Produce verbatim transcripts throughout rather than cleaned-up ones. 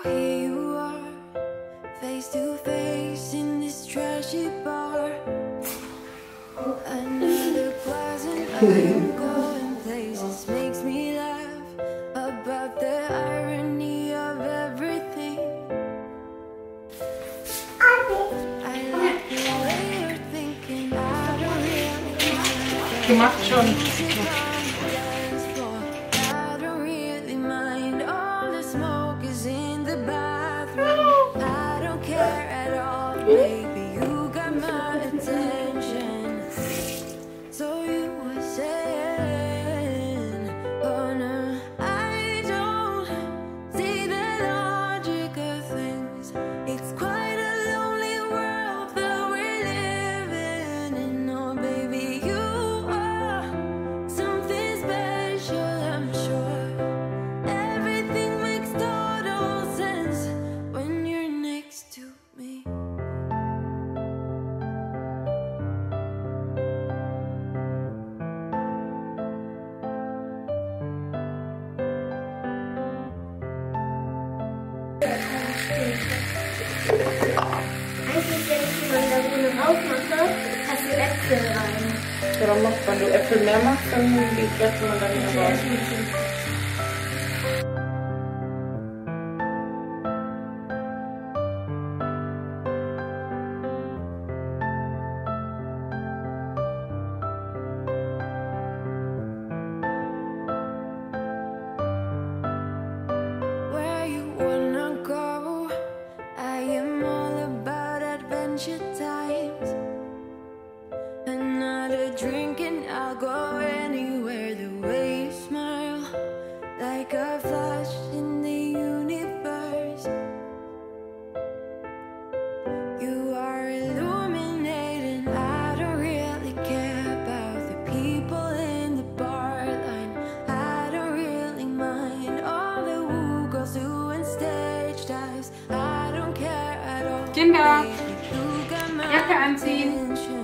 here you are, face to face in this trashy bar. Another glass and I'm going places, makes me laugh about the irony of everything. I like the way you're thinking, I don't really care. Gemacht schon. Eigentlich, wenn ich die Mandarine rausmache, hast du Äpfel rein. Ja, dann machst, wenn du Äpfel mehr machst, dann geht die letzte Mandarine raus. Kinder, Jacke anziehen.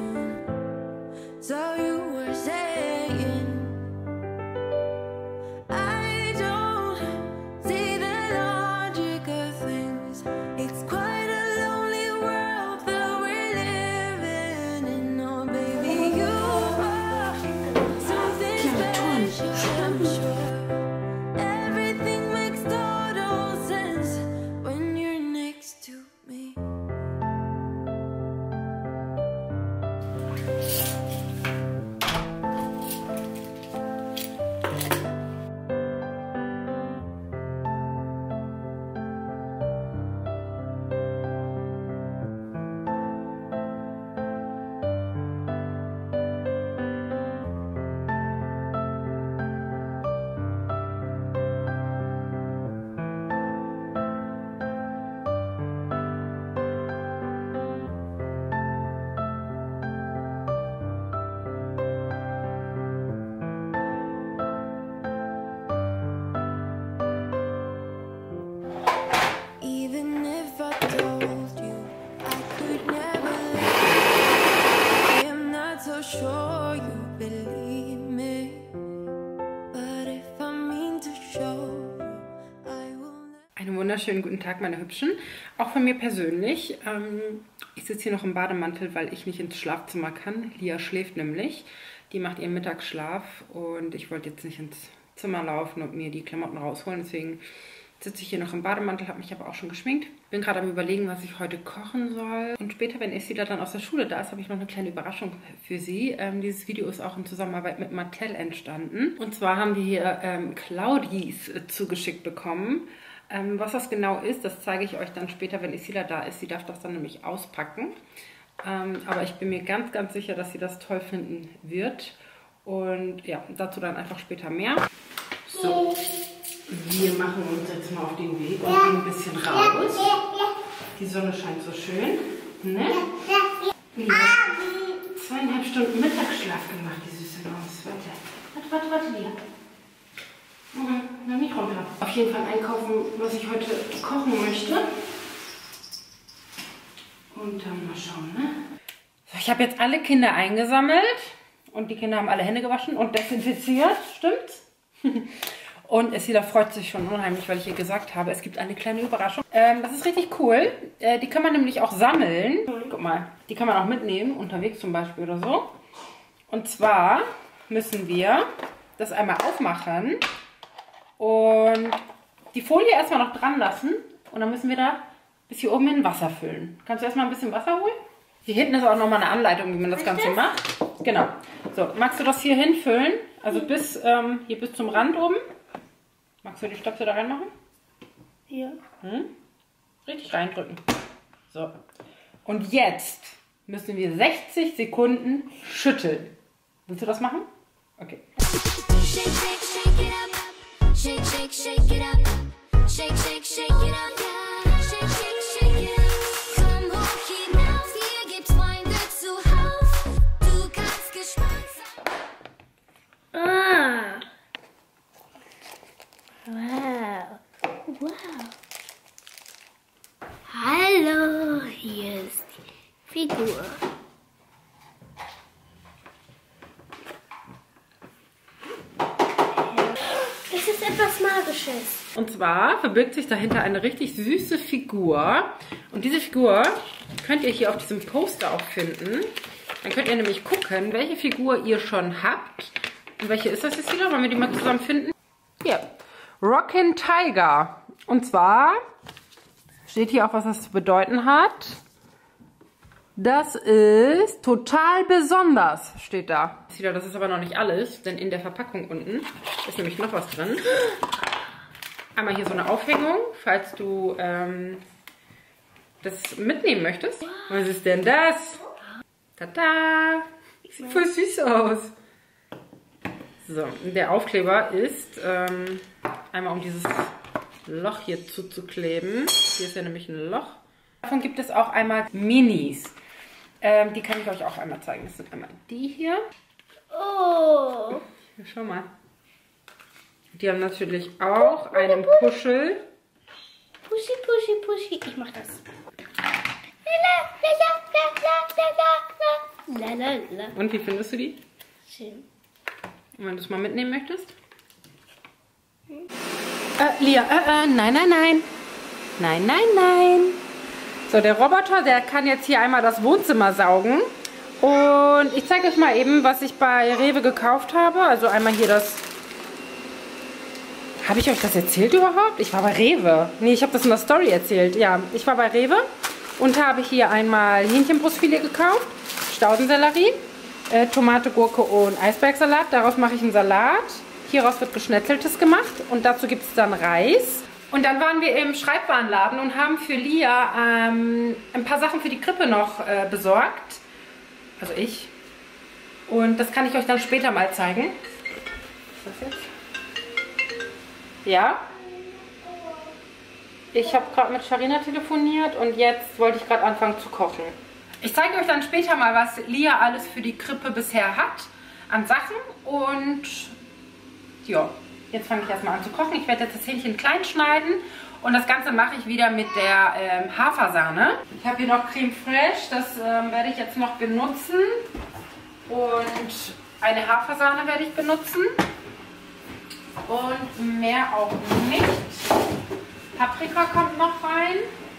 Einen wunderschönen guten Tag, meine Hübschen. Auch von mir persönlich. Ähm, ich sitze hier noch im Bademantel, weil ich nicht ins Schlafzimmer kann. Lia schläft nämlich. Die macht ihren Mittagsschlaf und ich wollte jetzt nicht ins Zimmer laufen und mir die Klamotten rausholen. Deswegen sitze ich hier noch im Bademantel, habe mich aber auch schon geschminkt. Bin gerade am Überlegen, was ich heute kochen soll. Und später, wenn Esila dann aus der Schule da ist, habe ich noch eine kleine Überraschung für sie. Ähm, dieses Video ist auch in Zusammenarbeit mit Mattel entstanden. Und zwar haben wir hier ähm, Claudis äh, zugeschickt bekommen. Ähm, was das genau ist, das zeige ich euch dann später, wenn Esila da ist. Sie darf das dann nämlich auspacken. Ähm, aber ich bin mir ganz, ganz sicher, dass sie das toll finden wird. Und ja, dazu dann einfach später mehr. So, wir machen uns jetzt mal auf den Weg und gehen ein bisschen raus. Die Sonne scheint so schön. Ne? Ja. Zweieinhalb Stunden Mittagsschlaf gemacht, die süße Maus. Warte, warte, warte, warte, Lia. Mhm, noch nicht runter. Auf jeden Fall einkaufen, was ich heute kochen möchte. Und dann mal schauen, ne? So, ich habe jetzt alle Kinder eingesammelt. Und die Kinder haben alle Hände gewaschen und desinfiziert, stimmt's? Und Esila freut sich schon unheimlich, weil ich ihr gesagt habe, es gibt eine kleine Überraschung. Ähm, das ist richtig cool. Äh, die kann man nämlich auch sammeln. Guck mal, die kann man auch mitnehmen, unterwegs zum Beispiel oder so. Und zwar müssen wir das einmal aufmachen und die Folie erstmal noch dran lassen. Und dann müssen wir da bis hier oben in Wasser füllen. Kannst du erstmal ein bisschen Wasser holen? Hier hinten ist auch nochmal eine Anleitung, wie man das Ganze macht. Genau. So, magst du das hier hinfüllen? Also bis ähm, hier bis zum Rand oben. Magst du die Stöpsel da reinmachen? Ja. Hm? Richtig reindrücken. So. Und jetzt müssen wir sechzig Sekunden schütteln. Willst du das machen? Okay. Shake, shake, shake it up. Shake, shake, shake it up. Shake, shake, shake it up. Shake, shake, shake it up. Komm hoch hinauf, hier gibt's Freunde zuhauf. Du kannst gespannt sein. Ah. Wow. Wow. Hallo, hier ist die Figur. Es ist etwas Magisches. Und zwar verbirgt sich dahinter eine richtig süße Figur. Und diese Figur könnt ihr hier auf diesem Poster auch finden. Dann könnt ihr nämlich gucken, welche Figur ihr schon habt. Und welche ist das jetzt wieder? Wollen wir die mal zusammen finden? Hier. Rockin' Tiger. Und zwar steht hier auch, was das zu bedeuten hat. Das ist total besonders, steht da. Das ist aber noch nicht alles, denn in der Verpackung unten ist nämlich noch was drin. Einmal hier so eine Aufhängung, falls du ähm, das mitnehmen möchtest. Was ist denn das? Tada! Sieht voll süß aus. So, der Aufkleber ist ähm, einmal um dieses Loch hier zuzukleben. Hier ist ja nämlich ein Loch. Davon gibt es auch einmal Minis. Ähm, die kann ich euch auch einmal zeigen. Das sind einmal die hier. Oh. Ja, schau mal. Die haben natürlich auch einen Puschel. Pushy, pushy, pushy. Ich mach das. La, la, la, la, la, la, la. Und wie findest du die? Schön. Und wenn du es mal mitnehmen möchtest? Äh, Lia, äh, äh, nein, nein, nein. Nein, nein, nein. So, der Roboter, der kann jetzt hier einmal das Wohnzimmer saugen. Und ich zeige euch mal eben, was ich bei Rewe gekauft habe. Also einmal hier das... Habe ich euch das erzählt überhaupt? Ich war bei Rewe. Nee, ich habe das in der Story erzählt. Ja, ich war bei Rewe und habe hier einmal Hähnchenbrustfilet gekauft, Staudensellerie, äh, Tomate, Gurke und Eisbergsalat. Daraus mache ich einen Salat. Hieraus wird Geschnetzeltes gemacht und dazu gibt es dann Reis. Und dann waren wir im Schreibwarenladen und haben für Lia ähm, ein paar Sachen für die Krippe noch äh, besorgt. Also ich. Und das kann ich euch dann später mal zeigen. Was ist das jetzt? Ja. Ich habe gerade mit Sharina telefoniert und jetzt wollte ich gerade anfangen zu kochen. Ich zeige euch dann später mal, was Lia alles für die Krippe bisher hat an Sachen. Und ja, jetzt fange ich erstmal an zu kochen. Ich werde jetzt das Hähnchen klein schneiden und das Ganze mache ich wieder mit der ähm, Hafersahne. Ich habe hier noch Creme Fraiche, das ähm, werde ich jetzt noch benutzen. Und eine Hafersahne werde ich benutzen. Und mehr auch nicht. Paprika kommt noch rein.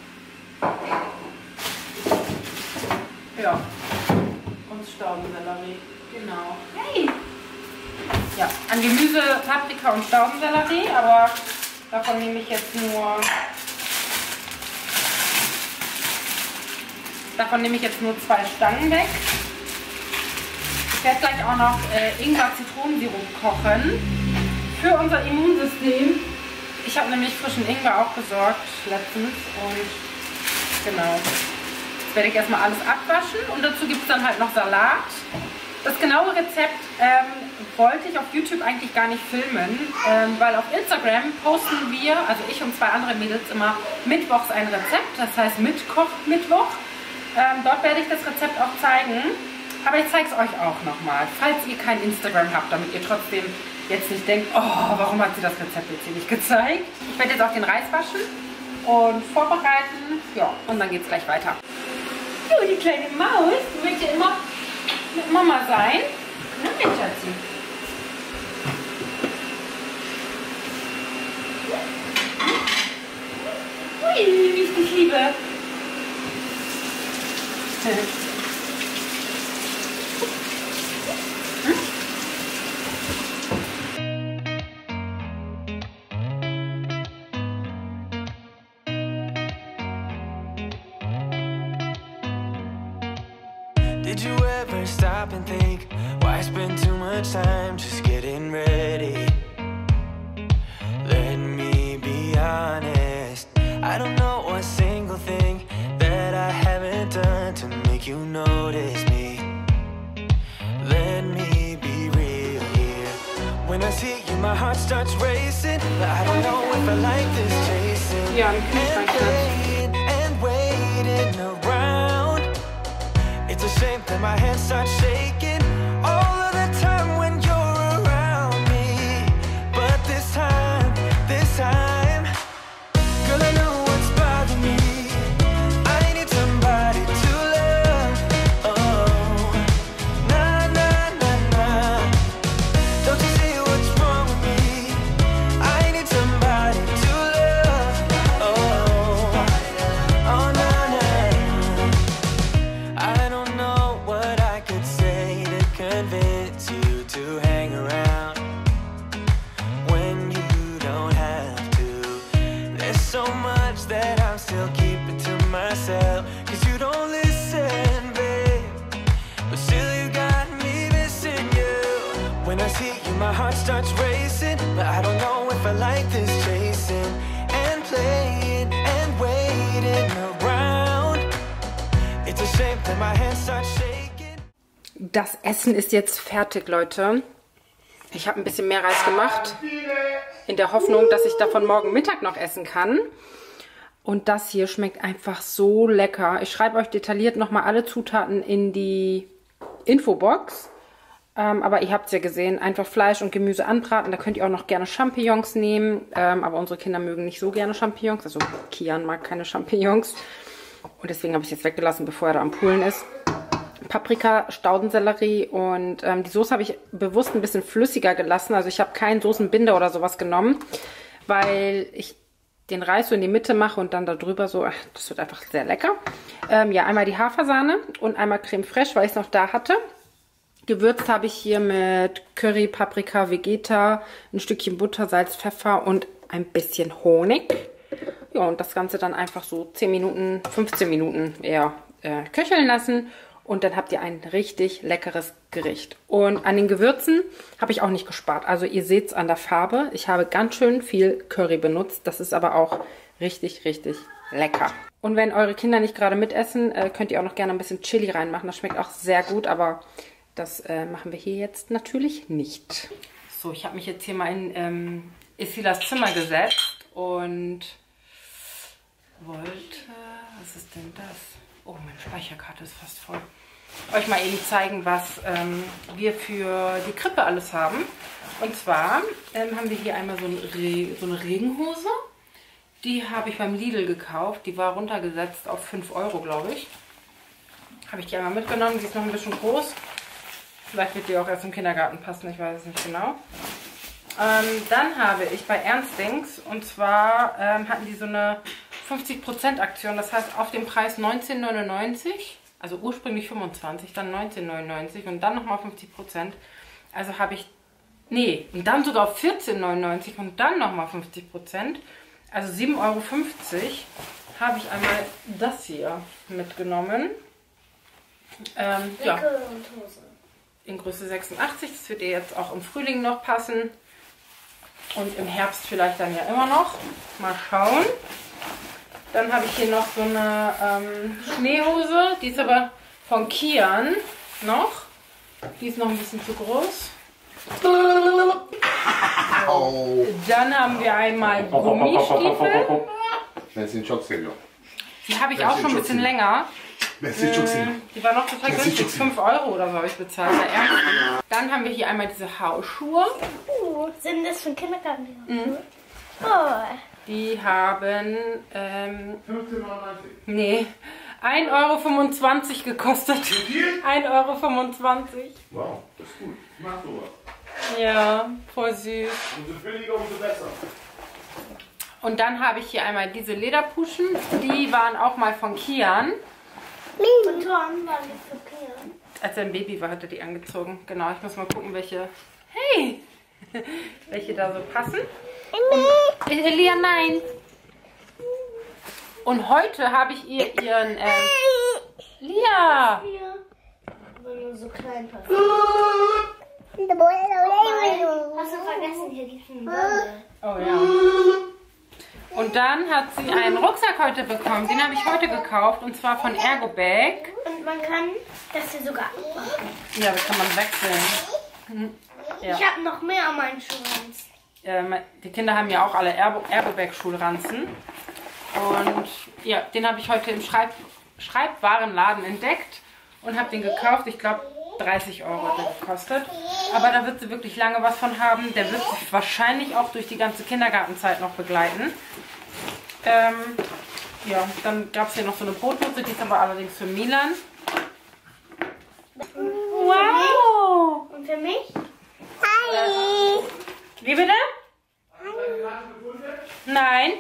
Ja. Und Staudensellerie. Genau. Hey! Ja, an Gemüse, Paprika und Staudensellerie, aber davon nehme ich jetzt nur... Davon nehme ich jetzt nur zwei Stangen weg. Ich werde gleich auch noch äh, Ingwer-Zitronensirup kochen. Für unser Immunsystem. Ich habe nämlich frischen Ingwer auch besorgt letztens und genau. Jetzt werde ich erstmal alles abwaschen und dazu gibt es dann halt noch Salat. Das genaue Rezept ähm, wollte ich auf YouTube eigentlich gar nicht filmen, ähm, weil auf Instagram posten wir, also ich und zwei andere Mädels, immer mittwochs ein Rezept, das heißt Mitkoch-Mittwoch. Ähm, dort werde ich das Rezept auch zeigen, aber ich zeige es euch auch nochmal, falls ihr kein Instagram habt, damit ihr trotzdem jetzt nicht denkt, oh, warum hat sie das Rezept jetzt hier nicht gezeigt. Ich werde jetzt auch den Reis waschen und vorbereiten, ja, und dann geht es gleich weiter. Jo, die kleine Maus, du willst ja immer mit Mama sein. Na, mein Schatzi. wie ich dich liebe. Did you ever stop and think why spend too much time just getting ready? Let me be honest, I don't know a single thing that I haven't done to make you notice me. Let me be real here. When I see you, my heart starts racing, but I don't know if I like this chasing Ja, ein and Kühlschrank. playing and waiting around. It's a shame that my hands start shaking all of the time when you're around me. But this time, this time, girl, I know what's bothering me. I need somebody to love. Oh, nah, nah, nah, nah. Don't you see what's wrong with me? I need somebody to love. Oh, oh, nah, nah. I don't know what I could say to convince you to hang around when you don't have to. There's so much that I'm still keeping to myself, cause you don't listen, babe. But still you got me missing you. When I see you, my heart starts racing, but I don't know if I like this chasing and playing and waiting around. It's a shame that my hands start shaking. Das Essen ist jetzt fertig, Leute. Ich habe ein bisschen mehr Reis gemacht, in der Hoffnung, dass ich davon morgen Mittag noch essen kann. Und das hier schmeckt einfach so lecker. Ich schreibe euch detailliert nochmal alle Zutaten in die Infobox. Ähm, aber ihr habt es ja gesehen, einfach Fleisch und Gemüse anbraten. Da könnt ihr auch noch gerne Champignons nehmen. Ähm, aber unsere Kinder mögen nicht so gerne Champignons. Also Kian mag keine Champignons. Und deswegen habe ich es jetzt weggelassen, bevor er da am Poolen ist. Paprika, Staudensellerie und ähm, die Soße habe ich bewusst ein bisschen flüssiger gelassen. Also ich habe keinen Soßenbinder oder sowas genommen, weil ich den Reis so in die Mitte mache und dann da drüber so, ach, das wird einfach sehr lecker. Ähm, ja, einmal die Hafersahne und einmal Creme Fraiche, weil ich es noch da hatte. Gewürzt habe ich hier mit Curry, Paprika, Vegeta, ein Stückchen Butter, Salz, Pfeffer und ein bisschen Honig. Ja, und das Ganze dann einfach so zehn Minuten, fünfzehn Minuten eher äh, köcheln lassen. Und dann habt ihr ein richtig leckeres Gericht. Und an den Gewürzen habe ich auch nicht gespart. Also ihr seht es an der Farbe. Ich habe ganz schön viel Curry benutzt. Das ist aber auch richtig, richtig lecker. Und wenn eure Kinder nicht gerade mitessen, äh, könnt ihr auch noch gerne ein bisschen Chili reinmachen. Das schmeckt auch sehr gut, aber das äh, machen wir hier jetzt natürlich nicht. So, ich habe mich jetzt hier mal in ähm, Isilas Zimmer gesetzt und wollte... Was ist denn das? Oh, meine Speicherkarte ist fast voll. Euch mal eben zeigen, was ähm, wir für die Krippe alles haben. Und zwar ähm, haben wir hier einmal so, ein Re so eine Regenhose. Die habe ich beim Lidl gekauft. Die war runtergesetzt auf fünf Euro, glaube ich. Habe ich die einmal mitgenommen. Die ist noch ein bisschen groß. Vielleicht wird die auch erst im Kindergarten passen. Ich weiß es nicht genau. Ähm, dann habe ich bei Ernstings, und zwar ähm, hatten die so eine fünfzig Prozent Aktion. Das heißt, auf dem Preis neunzehn neunundneunzig, also ursprünglich fünfundzwanzig, dann neunzehn neunundneunzig und dann nochmal fünfzig Prozent. Also habe ich, nee, und dann sogar auf vierzehn neunundneunzig und dann nochmal fünfzig Prozent. Also sieben Euro fünfzig habe ich einmal das hier mitgenommen. Ähm, ja, und Hose. in Größe sechsundachtzig. Das wird ihr jetzt auch im Frühling noch passen. Und im Herbst vielleicht dann ja immer noch. Mal schauen. Dann habe ich hier noch so eine ähm, Schneehose. Die ist aber von Kian noch. Die ist noch ein bisschen zu groß. Au. Dann haben wir einmal Gummistiefel. Nel ciocchio. Die habe ich auch schon ein bisschen länger. Die war noch total günstig. fünf Euro oder so habe ich bezahlt. Ja. Dann haben wir hier einmal diese Hausschuhe. Uh, sind das von Kindergarten? Mhm. Oh. Die haben, ähm, nee, ein Euro fünfundzwanzig gekostet. ein Euro fünfundzwanzig. Wow, das ist gut. Ich mag sowas. Ja, voll süß. Umso billiger, umso besser. Und dann habe ich hier einmal diese Lederpuschen. Die waren auch mal von Kian. Und Tom war nicht so okay. Als er ein Baby war, hat er die angezogen. Genau, ich muss mal gucken, welche... Hey! welche da so passen. Und, äh, Lia, nein! Und heute habe ich ihr ihren... Ähm, Lia! Hier. Aber nur so klein passen. Hast du vergessen, hier diesen Bälle. Oh ja. Und dann hat sie einen Rucksack heute bekommen. Den habe ich heute gekauft. Und zwar von Ergobag. Und man kann das hier sogar abmachen. Ja, das kann man wechseln. Hm. Ja. Ich habe noch mehr an meinen Schuhranzen. Ähm, die Kinder haben ja auch alle Ergo- Ergobag-Schulranzen. Und ja, den habe ich heute im Schreib Schreibwarenladen entdeckt und habe den gekauft. Ich glaube, dreißig Euro hat der gekostet. Aber da wird sie wirklich lange was von haben. Der wird sich wahrscheinlich auch durch die ganze Kindergartenzeit noch begleiten. Ähm, ja, dann gab es hier noch so eine Brotdose, die ist aber allerdings für Milan. Wow! Und für mich? Wie bitte? Nein.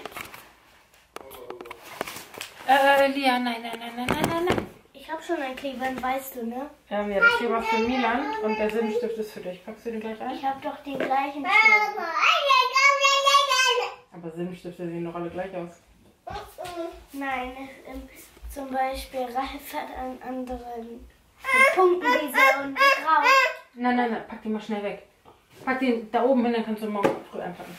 Äh, Lia, nein, nein, nein, nein, nein, nein, nein. Ich habe schon einen Kleber, weißt du, ne? Ähm, ja, das hier war für Milan und der Silbenstift ist für dich. Packst du den gleich ein? Ich habe doch den gleichen Schuh. Aber Silbenstifte sehen doch alle gleich aus. Nein, es, ähm, zum Beispiel Ralf hat einen anderen mit Punkten dieser und grau. Nein, nein, nein, pack den mal schnell weg. Pack den da oben hin, dann kannst du morgen früh einpacken.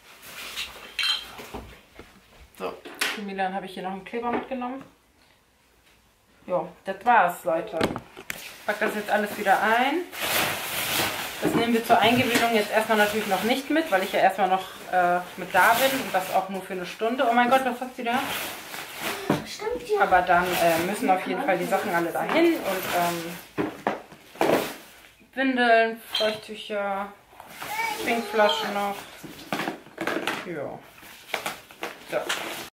So, für Milan habe ich hier noch einen Kleber mitgenommen. Jo, das war's, Leute. Ich pack das jetzt alles wieder ein. Das nehmen wir zur Eingewöhnung jetzt erstmal natürlich noch nicht mit, weil ich ja erstmal noch äh, mit da bin und das auch nur für eine Stunde. Oh mein Gott, was hast du da? Stimmt ja. Aber dann äh, müssen auf jeden Fall die Sachen alle dahin und ähm, Windeln, Feuchttücher, Trinkflaschen noch. Ja. So.